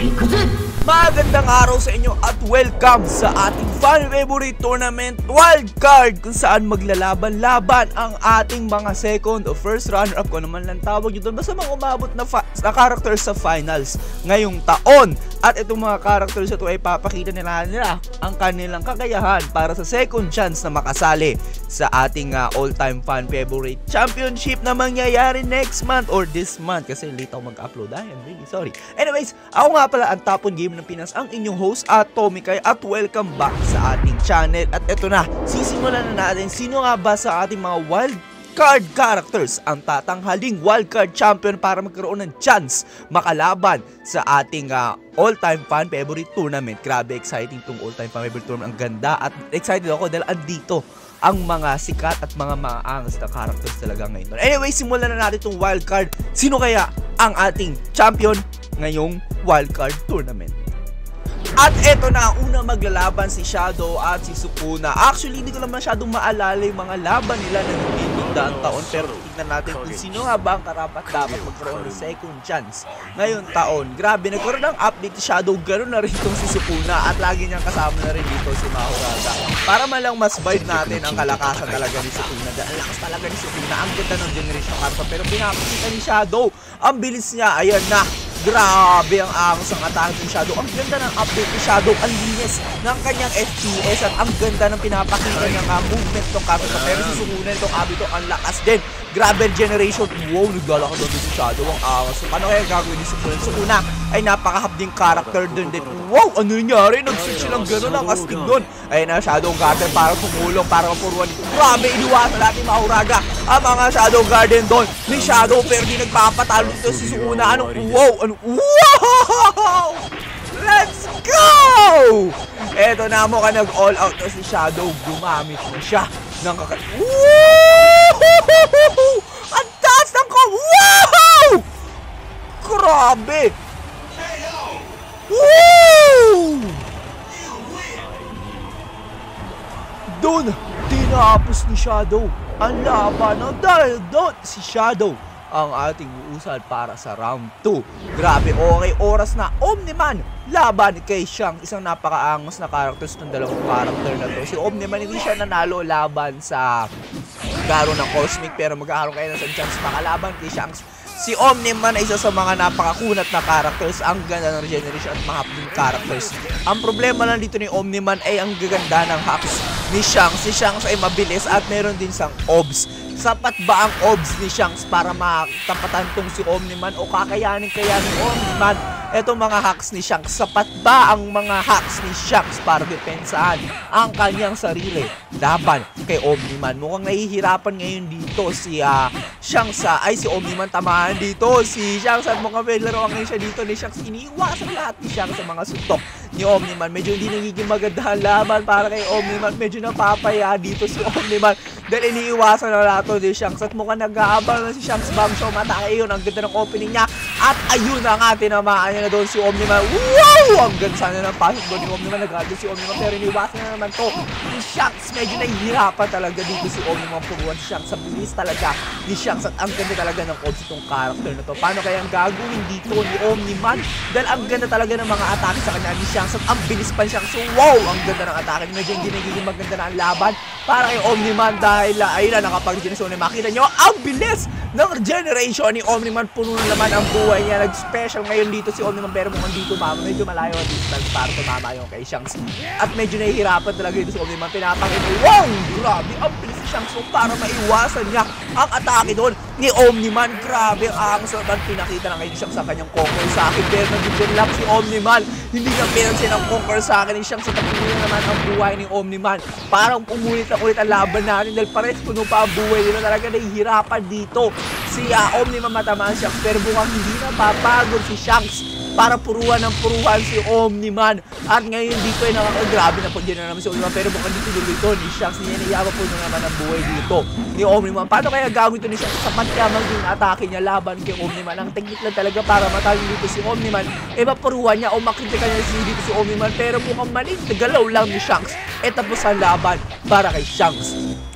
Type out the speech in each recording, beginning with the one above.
Magandang araw sa inyo at welcome sa ating fan favorite tournament wildcard, kung saan maglalaban-laban ang ating mga second o first runner-up, kung naman lang tawag nyo doon, basta mga umabot na characters sa finals ngayong taon. At itong mga characters ito ay papakita nila ang kanilang kakayahan para sa second chance na makasali sa ating all-time fan favorite championship na mangyayari next month or this month, kasi late ako mag-upload. I'm really sorry. Anyways, ako nga pala ang Tapon Game ng Pinas, ang inyong host at Tomikay, at welcome back sa ating channel. At eto na, sisimulan na natin sino nga ba sa ating mga wildcard characters ang tatanghaling wildcard champion para magkaroon ng chance makalaban sa ating all-time fan favorite tournament. Grabe exciting tong all-time fan favorite tournament. Ang ganda at excited ako dahil andito ang mga sikat at mga maangas na characters talaga ngayon. Anyway, simulan na natin itong wildcard. Sino kaya ang ating champion ngayong wildcard tournament? At eto na, una maglalaban si Shadow at si Sukuna. Actually, hindi ko lang masyadong maalala yung mga laban nila na naging daang taon, pero tignan natin kung sino nga ba ang karapat-dapat magkaroon ng second chance ngayong taon. Grabe, nagkaroon ng update si Shadow, ganoon na rin itong si Sukuna, at lagi niyang kasama na rin dito si Mahuraga. Para malang mas vibe natin ang kalakasan talaga ni Sukuna. Ang lakas talaga ni Sukuna, ang ganda ng generation karpa, pero pinapakita ni Shadow, ang bilis niya, ayan na. Grabe ang angas ng atake ni Shadow. Ang ganda ng update ni Shadow. Ang linis ng kanyang FPS at ang ganda ng pinapakita ng movement ng Capita. Pero si Sukuna itong abito, ang lakas din. Grabe generation. Wow, naglalakad doon si Shadow. Ang angas. So, paano kaya gagawin ni Sukuna? Sukuna ay napakahabding character doon din. Wow, ano nangyari? Nag-switch silang gano'n ang astig doon. Ayun na, Shadow Garden para tumulong, para mapuruan dito. Grabe, iniwasan natin Mahuraga ang mga Shadow Garden doon ni Shadow, pero di nagpapatalo dito si Sukuna. Anong wow? Wow! Let's go! Eto na, mo ka nag-all out na si Shadow. Gumamit na siya ng ang taas ng ko! Wow! Grabe! Woo! Doon, tinapos ni Shadow ang laban. Dahil doon, si Shadow ang ating uusal para sa round 2. Grabe, okay, oras na. Omniman laban kay Shanks, isang napakaangas na characters ng dalawang character na to. Si Omniman hindi siya nanalo laban sa garo ng Cosmic, pero magkakaroon kayo ng chance makalaban kay Shanks. Si Omniman ay isa sa mga napakakunat na characters. Ang ganda ng regeneration at mga hapding characters. Ang problema lang dito ni Omniman ay ang gaganda ng hacks ni Shanks. Si Shanks ay mabilis at meron din sang obs. Sapat ba ang obs ni Shanks para matapatan tong si Omniman, o kakayanin kaya ni Omniman etong mga hacks ni Shanks? Sapat ba ang mga hacks ni Shanks para depensahan ang kanyang sarili laban kay Omniman? Mukhang nahihirapan ngayon dito si Shanks, ay si Omniman tamaan dito si Shanks, at mukhang may laro ngayon siya dito ni Shanks. Iniiwasan lahat ni Shanks sa mga suntok ni Omniman. Medyo hindi nagiging magandahan laban para kay Omniman. Medyo napapaya dito si Omniman dahil iniiwasan na lahat ni Shanks, at mukhang nag-aabang na si Shanks bago siya umatake. Yun, ang ganda ng opening niya, at ayun na nga, tinamaan niya na doon si Omniman. Wow! Ang ganda sana ng pasok doon ni Omniman. Nag-aabang si Omniman, pero iniiwasan na naman to ni Shanks. Medyo nahihirapan talaga dito si Omniman puruan si Shanks. Sa bilis talaga ni Shanks, at ang ganda talaga ng odds itong character na to. Paano kaya ang gagawin dito ni Omniman? Dahil ang ganda talaga ng mga atake sa kanya ni Shanks, at ang bilis pa ni Shanks. So wow! Ang ganda ng atake. Medyo hindi nagiging maganda na ang laban para kay Omniman, dahil ayun na, nakapag-regeneration. Makita nyo ang bilis ng regeneration ni Omniman. Puno na naman ang buhay niya. Nag-special ngayon dito si Omniman, pero mukhang dito medyo malayo ang distance para tumama yung kay Shanks, at medyo nahihirapan talaga dito si Omniman. Pinapakita, wow! Grabe, ang bilis ni Shanks para maiwasan niya ang atake doon ni Omniman. Grabe, ang angas naman pinakita na ngayon Shanks sa kanyang conquer sa akin, pero nag-gen lang si Omniman. Hindi na pinansin ang conquer sa akin ni Shanks, at patuloy na naman ang buhay ni Omniman. Parang umulit na ulit ang laban natin dahil pares puno pa ang buhay nila. Talaga nahihirapan dito si Omniman matamaan Shanks, pero mukhang hindi na papagod si Shanks para puruan ng puruan si Omniman. At ngayon dito ay nakakagrabe na po dyan na naman si Omniman, pero mukhang dito dito ni Shanks, niyayaba po na naman ang buhay dito ni Omniman. Paano kaya gagawin ito ni Shanks? Sapat kaya maging atake niya laban kay Omniman. Ang technique lang talaga para matalo dito si Omniman, mapuruan niya o makritika niya dito si Omniman, pero mukhang maling galaw lang ni Shanks, tapos ang laban para kay Shanks.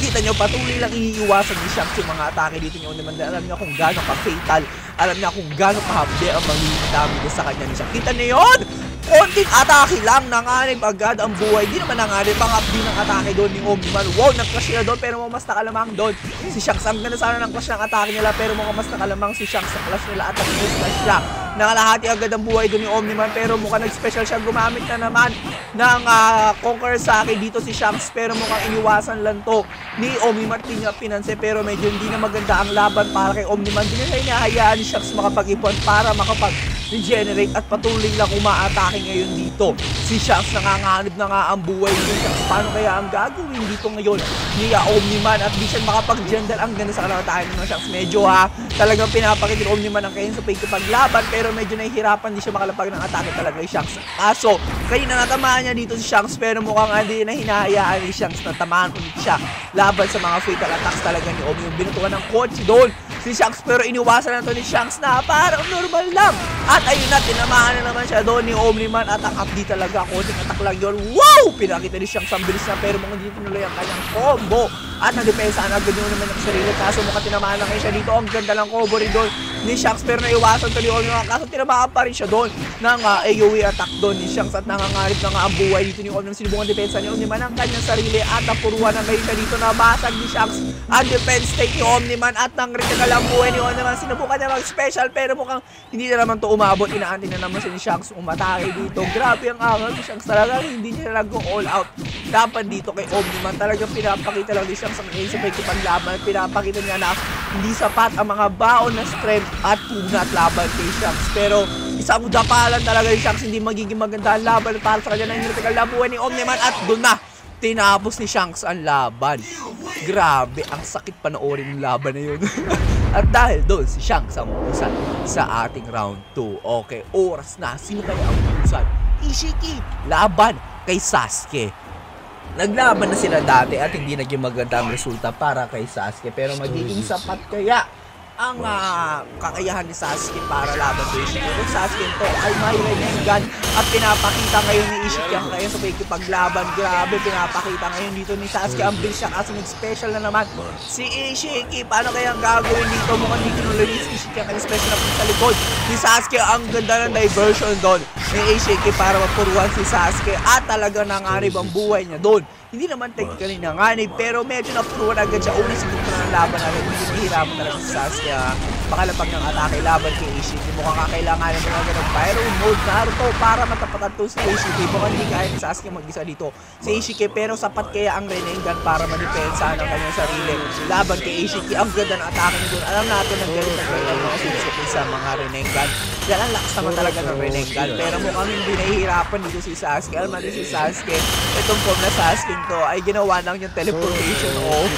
Kita nyo, patuloy lang iniiwasan ni Shanks yung mga atake dito ni Omniman. Alam niya kung gaano ka-fatal. Alam niya kung gaano kahapde ang magiging damage sa kanya ni Shanks. Kita niyo yun? Konting atake lang, nanganib agad ang buhay. Di naman nanganib, pang-updi ng atake doon ni Omniman. Wow, nag-clash nila doon, pero mas nakalamang doon si Shanks. Ang ganda sana ng clash ng atake nila, pero mas nakalamang si Shanks sa clash nila at nag-clash siya. Nakalahati agad ang buhay doon ni Omniman, pero mukhang nag-special siya. Gumamit na naman ng Conqueror Sake dito si Shanks, pero mukhang iniwasan lang to ni Omniman. Pinanse, pero medyo hindi na maganda ang laban para kay Omniman. Hindi na siya hinahayaan ni Shanks makapag-ipon para makapag-regenerate at patuloy lang umaatake ngayon dito. Si Shanks nanganganib na nga ang buhay ni Shanks. Paano kaya ang gagawin dito ngayon ni Omniman at di siya makapag-jandal? Ang ganda sa kalakatayan ng Shanks. Medyo talagang pinapakita ni Omniman ang kayang sa paglaban, pero medyo nahihirapan di siya makalapag ng atake talaga ni Shanks. Kaso, kayo na natamaan niya dito si Shanks, pero mukhang hindi na hinahayaan ni Shanks na tamaan ulit siya laban sa mga fatal attacks talaga ni Omniman. Binutukan ng coach doon si Shanks, pero iniwasan na to ni Shanks na parang normal lang. At ayun na, tinamaan na naman siya doon ni Omniman at ang updi talaga, konting attack lang yun. Wow! Pinakita ni Shanks ang bilis na, pero mukhang dito tinuloy ang kanyang combo. At nadepensahan agad yun naman ng sarili, kaso mukhang tinamaan lang siya dito. Ang ganda lang combo rin doon ni Shanks, pero naiwasan to ni Omniman, kaso tinamaan pa rin siya doon ng AoE attack doon ni Shanks at nangangarip na nga ang buhay dito ni Omniman. Sinubungan depensa ni Omniman ang kanyang sarili at napuruan na ngayon siya dito. Nabasag ni Shanks ang defense state ni Omniman at nang-critical ang buhay ni Omniman. Sinubukan niya mag-special, pero mukhang hindi na naman to umabot. Inaanti na naman siya ni Shanks umatake dito. Grabe ang angal ni Shanks talaga, hindi niya nag-all out dapat dito kay Omniman. Talagang pinapakita lang ni Shanks ang sa pagkipaglaban. Pinapakita niya na hindi sapat ang mga baon na strength at punat laban kay Shanks. Pero isang udapalan talaga ni Shanks, hindi magiging maganda ang laban para sa kanya. Nang-critical na buhay ni Omniman at doon na tinapos ni Shanks ang laban. Grabe, ang sakit panoorin ng laban na yun. At dahil doon si Shanks ang utusan sa ating round 2. Okay, oras na. Sino kaya ang utusan? Ishiki laban kay Sasuke. Naglaban na sila dati at hindi naging maganda ang resulta para kay Sasuke. Pero magiging sapat kaya ang kakayahan ni Sasuke para laban kay Ishiki? Kung Sasuke ito ay may Renengan at pinapakita ngayon ni Ishiki ang kaya sa pagkipaglaban. Grabe, pinapakita ngayon dito ni Sasuke ang bilis siya, kaso nag-special na naman si Ishiki. Paano kaya ang gagawin dito? Mukhang hindi kinuloy ni Ishiki ang special na sa likod ni Sasuke. Ang ganda ng diversion doon ni Ishiki para mapuruan si Sasuke at talaga nanganib ang buhay niya doon. Hindi naman technically nanganib, pero medyo napuruan agad siya. Una siguro ng laban natin, hindi nahihirapan talaga si Sasuke makalapag ng atake laban kay Ishiki. Mukhang kakailanganin mo nga ng Pyro Mode Naruto para matapatan to si Ishiki. Mukhang hindi kaya ni Sasuke mag-isa dito si Ishiki, pero sapat kaya ang Renengan para madepensa ng kanyang sarili laban kay Ishiki. Ang ganda ng atake niya doon. Alam natin ang galit ng kanyang mga susukin sa mga Renengan. Yan ang lakas naman talaga ng Renengan, pero mukhang hindi nahihirapan dito si Sasuke. Alam natin si Sasuke, itong form na Sasuke to ay ginawa lang yung teleportation o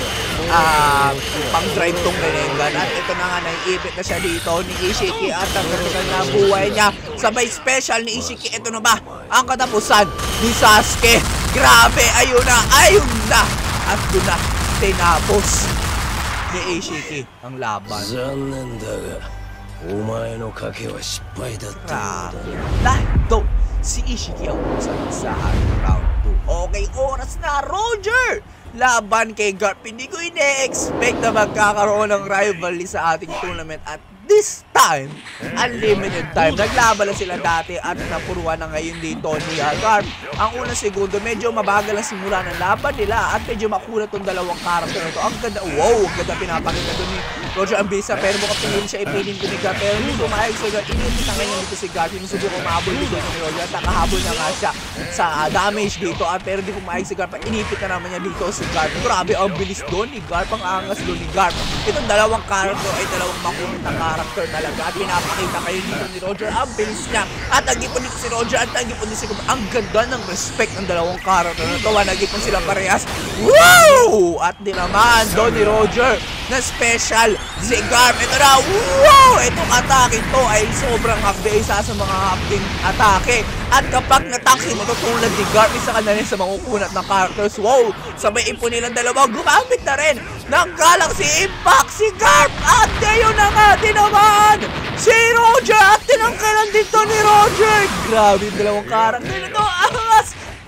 pang-drive tong Renengan. At ito na nga, naiipit na siya dito ni Ishiki at ang ganda na buhay niya. Sabay special ni Ishiki. Ito na ba ang katapusan ni Sasuke? Grabe, ayun na. At doon na tinapos ni Ishiki ang laban. Grabe. Dahil doon, si Ishiki ang usan sa round 2. Okay, oras na, Roger! Laban kay Garp. Hindi ko ine-expect na magkakaroon ng rivalry sa ating tournament at this time, unlimited time. Naglaban na sila dati at napuruan na ngayon dito ni Garp. Ang unang segundo, medyo mabagal ang simula ng laban nila at medyo makulat tong dalawang karakter na ito. Ang ganda, wow, ang ganda pinapakita doon ni Roger Ambisa, pero mukhang pinili siya ipilin ko ni Garp. Pero hindi pumayag si Garp. Inipit na ngayon dito si Garp. Yung subok umahabol dito ni Roger at nakahabol na nga siya sa damage dito. At pero hindi pumayag si Garp. Inipit na naman niya dito si Garp. Grabe, ang bilis doon ni Garp. Ang angas doon ni Garp. Itong dalawang karakter ay dalawang makulit na karakter talaga. At pinapakita kayo dito ni Roger. Ang bilis niya. At nagipon dito si Roger at nagipon dito si Garp. Ang ganda ng respect ng dalawang karakter na ito. Nagipon sila parehas. Wow! At din naman doon ni Roger na special si Garp. Ito na, wow! Itong atake to ay sobrang hakde, isa sa mga hakding atake. At kapag nataksin, matutulad ni Garp, isa ka na rin sa mga ukunat na characters. Wow! Sabay ipon nilang dalawa, gumamit na rin ng Galaxy Impact si Garp. At yun na nga, tinamaan si Roger at tinangkilan dito ni Roger. Grabe yung dalawang character na to, angas!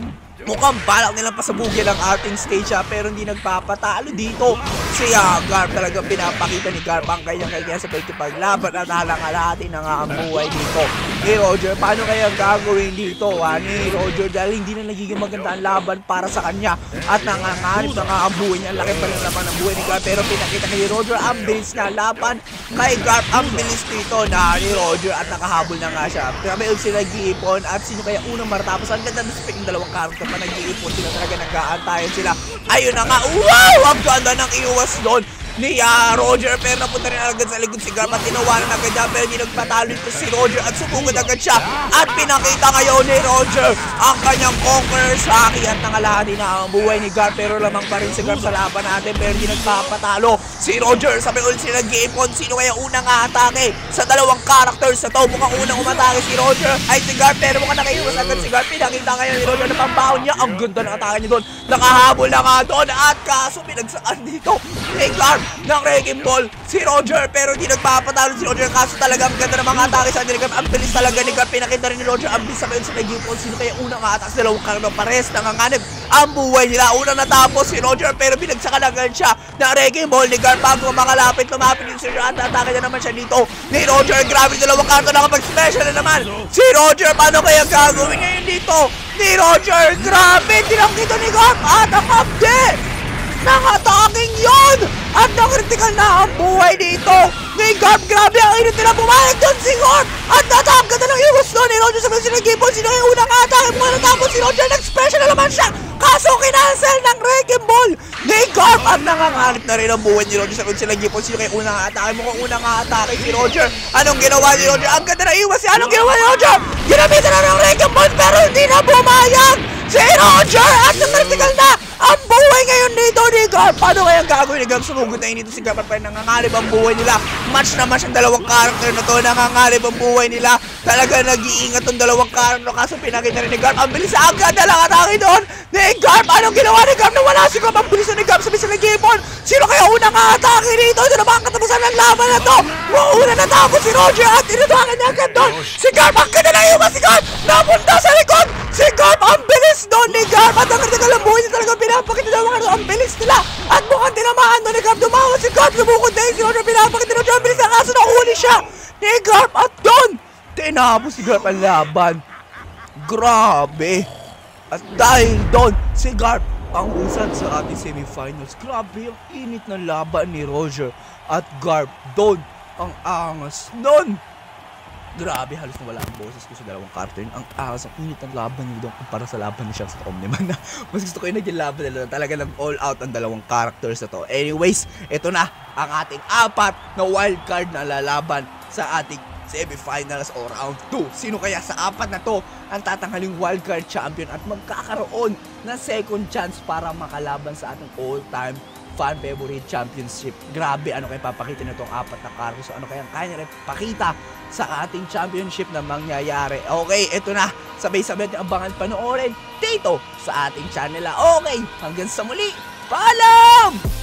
Mukhang balak nilang pasabugin ang ating stage pero hindi nagpapatalo dito. Si Garp talagang pinapakita ni Garp ang kanyang sa pagkipaglaban at halang-alati na nga ang buhay dito ni Roger. Paano kaya gagawin dito ni Roger dahil hindi na nagiging maganda ang laban para sa kanya at nanganganib na nga ang buhay niya. Laki pa rin naman ang buhay ni Garp pero pinakita ni Roger ang bilis na laban kay Garp. Ang bilis dito na ni Roger at nakahabol na nga siya. Grabe sila nag-iipon at sino kaya unang maratapos. Ang ganda na speaking dalawang karakter pa nag-iipon sila talaga, nag-aantayan sila. Ayun na nga, wow! Ang ganda ng iwas doon ni Roger pero napunta rin agad sa likod si Garp at tinawanan agad niya pero hindi nagpatalo ito si Roger at sumugod agad siya at pinakita ngayon ni Roger ang kanyang conqueror sa akin at nangalahati na ang buhay ni Garp pero lamang pa rin si Garp sa laban natin pero hindi nagpapatalo si Roger. Sabi ulit sila nag-iipon sino kaya unang atake sa dalawang characters na to. Mukhang unang umatake si Roger ay si Garp pero mukhang nakaiwas agad si Garp. Pinakita ngayon ni Roger na pambaon niya. Ang ganda ng atake niya doon, nakahabol na nga doon at kaso pinagsakan dito ni Garp ng wrecking ball si Roger pero hindi nagpapatalo si Roger kaso talagang ganda ng mga atake sa Garp. Ang bilis talaga ni Garp, pinakita rin ni Roger ang bilis. Sabi sa nag-iipon sino kaya unang atake sa dalawang karakter pares nanganganib ang buhay nila. Unang natapos si Roger pero binagsakan agad siya ng wrecking ball ni Garp bago lumapit din si Roger at atake na naman siya dito ni Roger. Grabe dalawang karakter nakapag-special na naman si Roger. Paano kaya gagawin ngayon dito ni Roger? Grabe tinangkita ni Garp at ang update ng ataking yun at na-critical na ang buhay dito ni Garp. Grabe ang init nila, pumayag doon si Garp at natangkad na ng iwas doon ni Roger. Sabi sila nag-ipon sino yung unang atake mo natapos si Roger, nag-special na naman siya kaso kinancel ng wrecking ball ni Garp at nanganganib na rin ang buhay ni Roger. Sabi sila nag-ipon sino yung unang atake mo. Kung unang atake si Roger, anong ginawa ni Roger? Ang ganda na iwas niya. Anong ginawa ni Roger? Ginamitan na ng wrecking ball pero hindi na bumayag si Roger at na-critical na ang buhay ngayon dito ni Garp. Paano kaya gagawin ni Garp? Sumugod na yun dito si Garp at pa nangangalib ang buhay nila. Match na match ang dalawang karakter na to, nangangalib ang buhay nila. Talaga nag-iingat ang dalawang karakter kaso pinakita rin ni Garp. Ang bilis agad na lang atake doon ni Garp. Anong ginawa ni Garp? Nawala si Garp. Ang bilis na ni Garp. Sabi sa nag-iipon sino kaya unang atake dito? Ito na ba ang katapusan ng laban na to? Una natapos si Roger at tinutakan niya agad doon si Garp. Ang ganda na iwas si Garp, napunta sa likod si Garp. Ang bilis doon ni Garp at ang critical ang buhay niya talaga pinapakita na mga ang bilis nila at mukhang tinamaan doon ni Garp. Dumawa si Garp, lumukod na yun si Roger, pinapakita na ang bilis na kaso nahuli siya ni Garp at doon tinapos si Garp ang laban. Grabe. At dahil doon si Garp ang usad sa ating semifinals. Grabe ang init ng laban ni Roger at Garp. Doon ang angas doon. Grabe, halos nawala ang boses ko sa dalawang karakter. Ang angas, ang init ng laban nila doon kumpara sa laban ni Shanks at Omniman na mas gusto ko yung naging laban nila. Talaga lang all out ang dalawang characters na to. Anyways, ito na ang ating apat na wildcard na lalaban sa ating semifinals o round 2. Sino kaya sa apat na to ang tatanghaling wildcard champion at magkakaroon ng second chance para makalaban sa ating all-time fan favorite championship? Grabe, ano kaya papakita na itong apat na characters? Ano kaya kaya rin pakita sa ating championship na mangyayari? Okay, ito na. Sabay-sabay natin abangan panoorin dito sa ating channel. Okay, hanggang sa muli. Paalam!